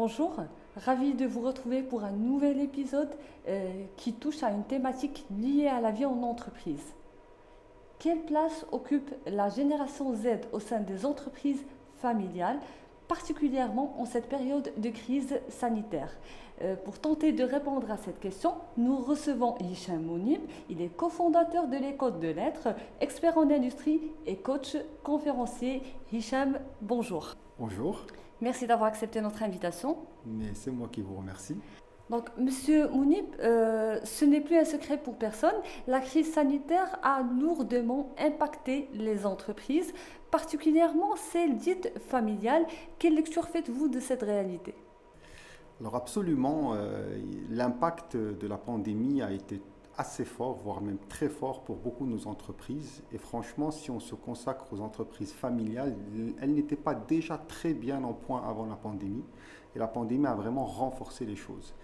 Bonjour, ravi de vous retrouver pour un nouvel épisode qui touche à une thématique liée à la vie en entreprise. Quelle place occupe la génération Z au sein des entreprises familiales, particulièrement en cette période de crise sanitaire? Pour tenter de répondre à cette question, nous recevons Hicham Mounib. Il est cofondateur de l'École de Lettres, expert en industrie et coach conférencier. Hicham, bonjour. Bonjour. Merci d'avoir accepté notre invitation. Mais c'est moi qui vous remercie. Donc, Monsieur Mounib, ce n'est plus un secret pour personne. La crise sanitaire a lourdement impacté les entreprises, particulièrement celles dites familiales. Quelle lecture faites-vous de cette réalité? Alors absolument, l'impact de la pandémie a été assez fort, voire même très fort pour beaucoup de nos entreprises. Et franchement, si on se consacre aux entreprises familiales, elles n'étaient pas déjà très bien en point avant la pandémie. Et la pandémie a vraiment renforcé les choses.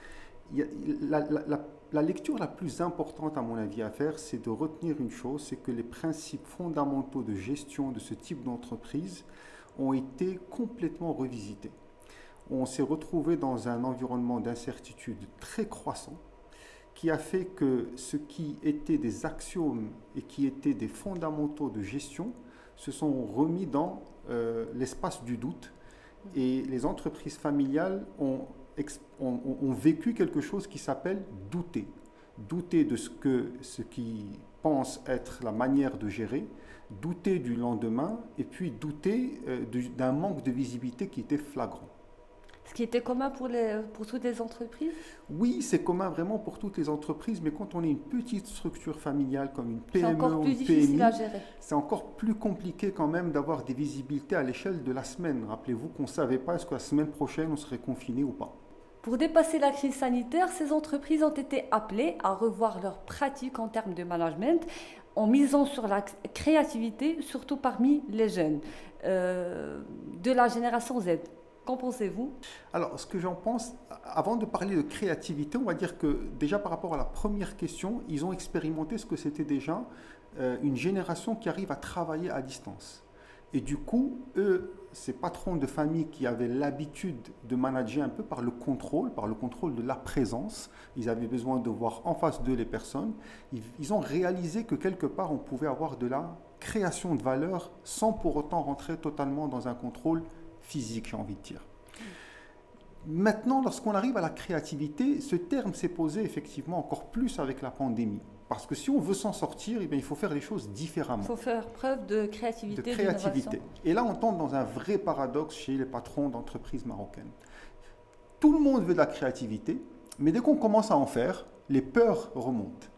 La lecture la plus importante, à mon avis, à faire, c'est de retenir une chose, c'est que les principes fondamentaux de gestion de ce type d'entreprise ont été complètement revisités. On s'est retrouvé dans un environnement d'incertitude très croissant, qui a fait que ce qui était des axiomes et qui étaient des fondamentaux de gestion se sont remis dans l'espace du doute. Et les entreprises familiales ont vécu quelque chose qui s'appelle douter. Douter de ce qu'ils pensent être la manière de gérer, douter du lendemain et puis douter d'un manque de visibilité qui était flagrant. Ce qui était commun pour toutes les entreprises? Oui, c'est commun vraiment pour toutes les entreprises, mais quand on est une petite structure familiale comme une PME ou une PMI, c'est encore plus compliqué quand même d'avoir des visibilités à l'échelle de la semaine. Rappelez-vous qu'on ne savait pas est-ce que la semaine prochaine on serait confiné ou pas. Pour dépasser la crise sanitaire, ces entreprises ont été appelées à revoir leurs pratiques en termes de management en misant sur la créativité, surtout parmi les jeunes de la génération Z. Qu'en pensez-vous? Alors, ce que j'en pense, avant de parler de créativité, on va dire que déjà par rapport à la première question, ils ont expérimenté ce que c'était déjà une génération qui arrive à travailler à distance. Et du coup, eux, ces patrons de famille qui avaient l'habitude de manager un peu par le contrôle de la présence, ils avaient besoin de voir en face d'eux les personnes, ils ont réalisé que quelque part, on pouvait avoir de la création de valeur sans pour autant rentrer totalement dans un contrôle physique, j'ai envie de dire. Maintenant, lorsqu'on arrive à la créativité, ce terme s'est posé effectivement encore plus avec la pandémie. Parce que si on veut s'en sortir, eh bien, il faut faire les choses différemment. Il faut faire preuve de créativité. De créativité. Et là, on tombe dans un vrai paradoxe chez les patrons d'entreprises marocaines. Tout le monde veut de la créativité, mais dès qu'on commence à en faire, les peurs remontent.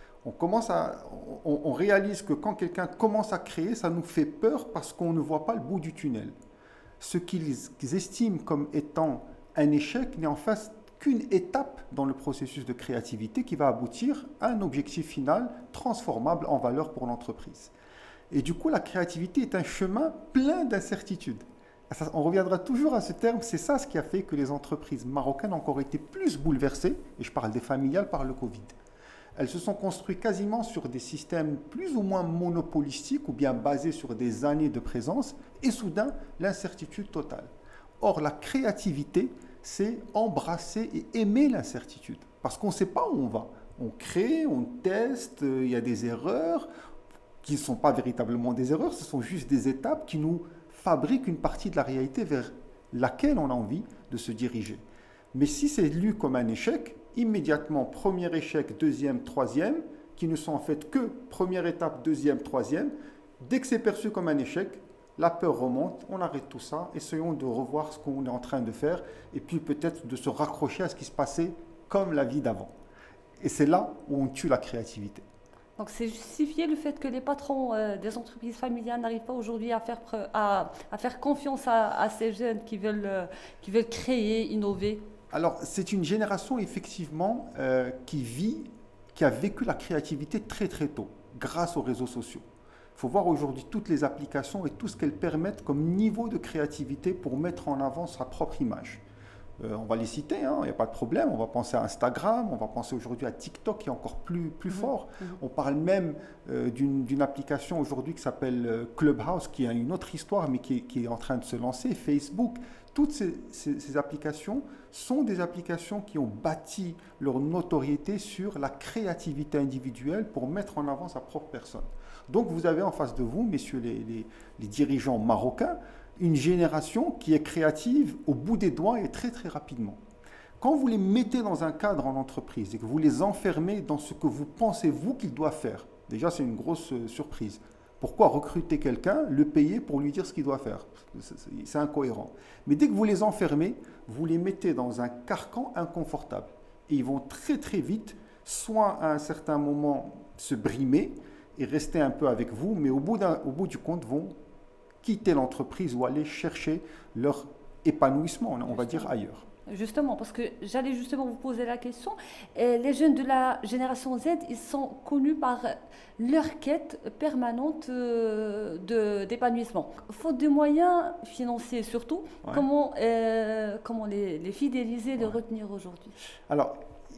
On réalise que quand quelqu'un commence à créer, ça nous fait peur parce qu'on ne voit pas le bout du tunnel. Ce qu'ils estiment comme étant un échec n'est en fait qu'une étape dans le processus de créativité qui va aboutir à un objectif final transformable en valeur pour l'entreprise. Et du coup, la créativité est un chemin plein d'incertitudes. On reviendra toujours à ce terme, c'est ça ce qui a fait que les entreprises marocaines ont encore été plus bouleversées, et je parle des familiales, par le Covid. Elles se sont construites quasiment sur des systèmes plus ou moins monopolistiques ou bien basés sur des années de présence et soudain l'incertitude totale. Or, la créativité, c'est embrasser et aimer l'incertitude parce qu'on ne sait pas où on va. On crée, on teste, il y a des erreurs qui ne sont pas véritablement des erreurs, ce sont juste des étapes qui nous fabriquent une partie de la réalité vers laquelle on a envie de se diriger. Mais si c'est lu comme un échec, immédiatement, premier échec, deuxième, troisième, qui ne sont en fait que première étape, deuxième, troisième. Dès que c'est perçu comme un échec, la peur remonte, on arrête tout ça, essayons de revoir ce qu'on est en train de faire et puis peut-être de se raccrocher à ce qui se passait comme la vie d'avant. Et c'est là où on tue la créativité. Donc c'est justifié le fait que les patrons des entreprises familiales n'arrivent pas aujourd'hui à faire confiance à ces jeunes qui veulent créer, innover? Alors, c'est une génération effectivement qui a vécu la créativité très très tôt, grâce aux réseaux sociaux. Il faut voir aujourd'hui toutes les applications et tout ce qu'elles permettent comme niveau de créativité pour mettre en avant sa propre image. On va les citer, hein, il n'y a pas de problème. On va penser à Instagram, on va penser aujourd'hui à TikTok qui est encore plus fort. On parle même d'une application aujourd'hui qui s'appelle Clubhouse, qui a une autre histoire, mais qui est en train de se lancer. Facebook, toutes ces applications sont des applications qui ont bâti leur notoriété sur la créativité individuelle pour mettre en avant sa propre personne. Donc vous avez en face de vous, messieurs les dirigeants marocains, une génération qui est créative au bout des doigts et très très rapidement. Quand vous les mettez dans un cadre en entreprise et que vous les enfermez dans ce que vous pensez vous qu'il doit faire, déjà c'est une grosse surprise. Pourquoi recruter quelqu'un, le payer pour lui dire ce qu'il doit faire? C'est incohérent. Mais dès que vous les enfermez, vous les mettez dans un carcan inconfortable. Et ils vont très très vite, soit à un certain moment se brimer et rester un peu avec vous, mais au bout du compte vont quitter l'entreprise ou aller chercher leur épanouissement, on va dire ailleurs. Justement, parce que j'allais justement vous poser la question. Les jeunes de la génération Z, ils sont connus par leur quête permanente d'épanouissement. Faute de moyens financiers surtout, comment les fidéliser, les retenir aujourd'hui? Alors,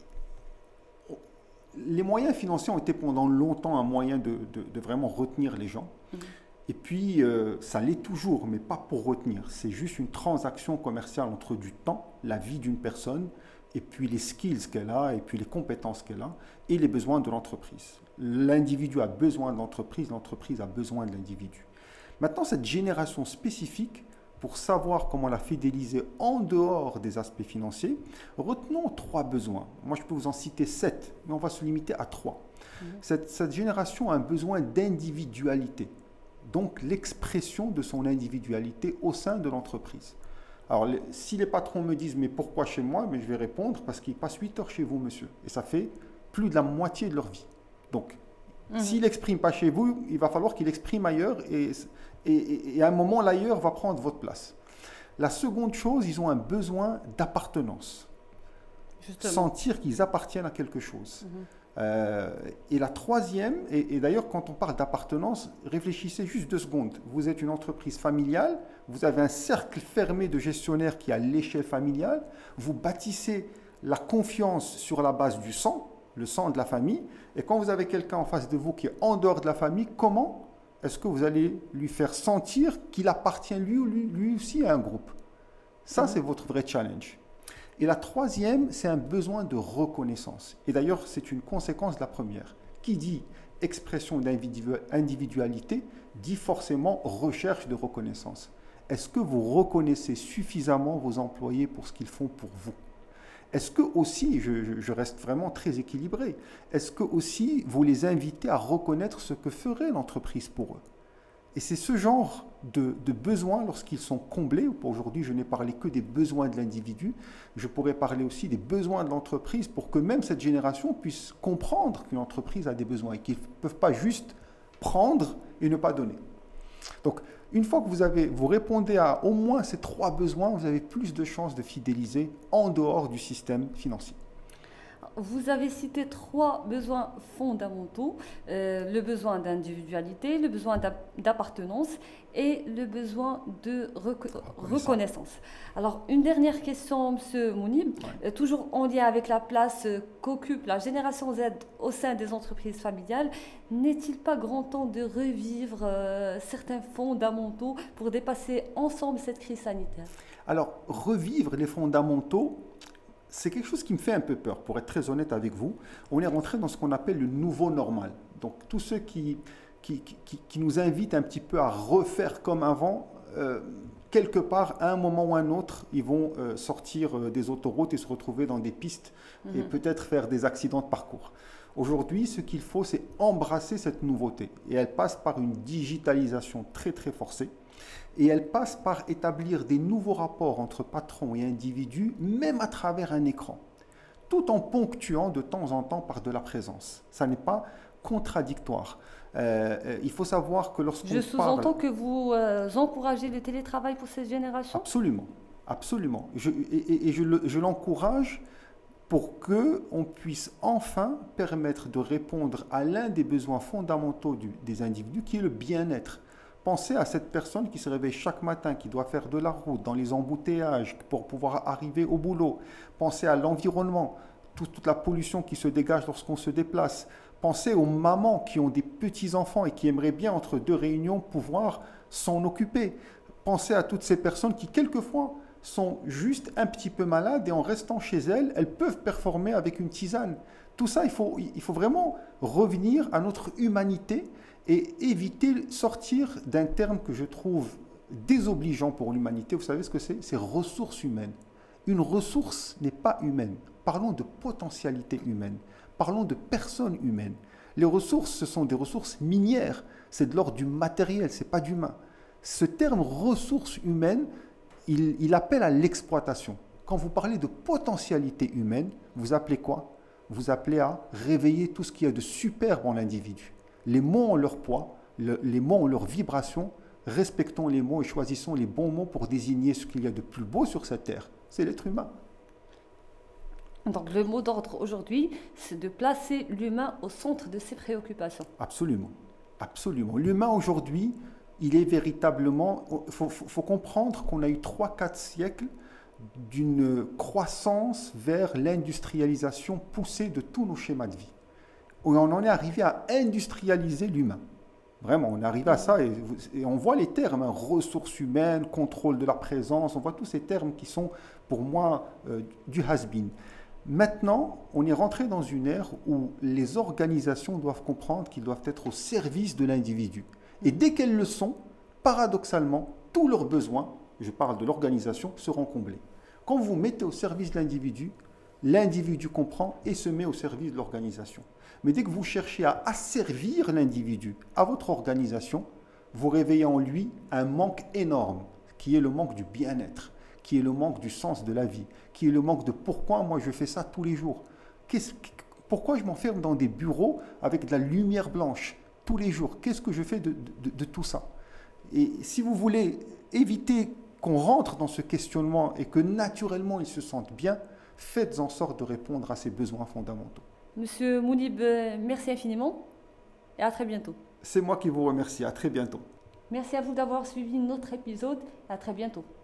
les moyens financiers ont été pendant longtemps un moyen de vraiment retenir les gens. Et puis, ça l'est toujours, mais pas pour retenir. C'est juste une transaction commerciale entre du temps, la vie d'une personne, et puis les skills qu'elle a, et puis les compétences qu'elle a, et les besoins de l'entreprise. L'individu a besoin de l'entreprise a besoin de l'individu. Maintenant, cette génération spécifique, pour savoir comment la fidéliser en dehors des aspects financiers, retenons 3 besoins. Moi, je peux vous en citer 7, mais on va se limiter à 3. Cette génération a un besoin d'individualité. Donc l'expression de son individualité au sein de l'entreprise. Alors, si les patrons me disent « mais pourquoi chez moi ?» je vais répondre « parce qu'ils passent 8 heures chez vous, monsieur. » Et ça fait plus de la moitié de leur vie. Donc, s'il n'exprime pas chez vous, il va falloir qu'il exprime ailleurs et à un moment, l'ailleurs va prendre votre place. La seconde chose, ils ont un besoin d'appartenance. Sentir qu'ils appartiennent à quelque chose. Et la troisième, et d'ailleurs quand on parle d'appartenance, réfléchissez juste 2 secondes. Vous êtes une entreprise familiale, vous avez un cercle fermé de gestionnaires qui est à l'échelle familiale, vous bâtissez la confiance sur la base du sang, le sang de la famille, et quand vous avez quelqu'un en face de vous qui est en dehors de la famille, comment est-ce que vous allez lui faire sentir qu'il appartient lui aussi à un groupe? Ça, c'est votre vrai challenge. Et la troisième, c'est un besoin de reconnaissance. Et d'ailleurs, c'est une conséquence de la première. Qui dit expression d'individualité, dit forcément recherche de reconnaissance. Est-ce que vous reconnaissez suffisamment vos employés pour ce qu'ils font pour vous? Est-ce que aussi, je reste vraiment très équilibré, est-ce que aussi vous les invitez à reconnaître ce que ferait l'entreprise pour eux? Et c'est ce genre de besoins, lorsqu'ils sont comblés, aujourd'hui je n'ai parlé que des besoins de l'individu, je pourrais parler aussi des besoins de l'entreprise pour que même cette génération puisse comprendre qu'une entreprise a des besoins et qu'ils ne peuvent pas juste prendre et ne pas donner. Donc, une fois que vous répondez à au moins ces 3 besoins, vous avez plus de chances de fidéliser en dehors du système financier. Vous avez cité 3 besoins fondamentaux, le besoin d'individualité, le besoin d'appartenance et le besoin de reconnaissance. Alors, une dernière question, M. Mounib, toujours en lien avec la place qu'occupe la génération Z au sein des entreprises familiales, n'est-il pas grand temps de revivre certains fondamentaux pour dépasser ensemble cette crise sanitaire? Alors, revivre les fondamentaux, c'est quelque chose qui me fait un peu peur, pour être très honnête avec vous. On est rentré dans ce qu'on appelle le nouveau normal. Donc, tous ceux qui nous invitent un petit peu à refaire comme avant, quelque part, à un moment ou à un autre, ils vont sortir des autoroutes et se retrouver dans des pistes et peut-être faire des accidents de parcours. Aujourd'hui, ce qu'il faut, c'est embrasser cette nouveauté. Et elle passe par une digitalisation très, très forcée. Et elle passe par établir des nouveaux rapports entre patrons et individus, même à travers un écran, tout en ponctuant de temps en temps par de la présence. Ça n'est pas contradictoire. Il faut savoir que lorsqu'on parle... Je sous-entends que vous encouragez le télétravail pour cette génération? Absolument, absolument. Je l'encourage pour qu'on puisse enfin permettre de répondre à l'un des besoins fondamentaux des individus, qui est le bien-être. Pensez à cette personne qui se réveille chaque matin, qui doit faire de la route, dans les embouteillages, pour pouvoir arriver au boulot. Pensez à l'environnement, toute la pollution qui se dégage lorsqu'on se déplace. Pensez aux mamans qui ont des petits-enfants et qui aimeraient bien, entre deux réunions, pouvoir s'en occuper. Pensez à toutes ces personnes qui, quelquefois, sont juste un petit peu malades et en restant chez elles, elles peuvent performer avec une tisane. Tout ça, il faut vraiment revenir à notre humanité et éviter, sortir d'un terme que je trouve désobligeant pour l'humanité. Vous savez ce que c'est? C'est ressources humaines. Une ressource n'est pas humaine. Parlons de potentialité humaine. Parlons de personnes humaines. Les ressources, ce sont des ressources minières. C'est de l'ordre du matériel, ce n'est pas d'humain. Ce terme ressources humaines, il appelle à l'exploitation. Quand vous parlez de potentialité humaine, vous appelez quoi? Vous appelez à réveiller tout ce qu'il y a de superbe en l'individu. Les mots ont leur poids, les mots ont leur vibration. Respectons les mots et choisissons les bons mots pour désigner ce qu'il y a de plus beau sur cette terre. C'est l'être humain. Donc le mot d'ordre aujourd'hui, c'est de placer l'humain au centre de ses préoccupations. Absolument, absolument. L'humain aujourd'hui, il est véritablement... Il faut comprendre qu'on a eu 3-4 siècles d'une croissance vers l'industrialisation poussée de tous nos schémas de vie. On en est arrivé à industrialiser l'humain. Vraiment, on est arrivé à ça et on voit les termes, hein, ressources humaines, contrôle de la présence, on voit tous ces termes qui sont pour moi du has-been. Maintenant, on est rentré dans une ère où les organisations doivent comprendre qu'ils doivent être au service de l'individu. Et dès qu'elles le sont, paradoxalement, tous leurs besoins, je parle de l'organisation, seront comblés. Quand vous mettez au service de l'individu comprend et se met au service de l'organisation. Mais dès que vous cherchez à asservir l'individu à votre organisation, vous réveillez en lui un manque énorme, qui est le manque du bien-être, qui est le manque du sens de la vie, qui est le manque de pourquoi moi je fais ça tous les jours. Pourquoi je m'enferme dans des bureaux avec de la lumière blanche tous les jours? Qu'est-ce que je fais de tout ça? Et si vous voulez éviter qu'on rentre dans ce questionnement et que naturellement ils se sentent bien, faites en sorte de répondre à ces besoins fondamentaux. Monsieur Mounib, merci infiniment et à très bientôt. C'est moi qui vous remercie. À très bientôt. Merci à vous d'avoir suivi notre épisode et à très bientôt.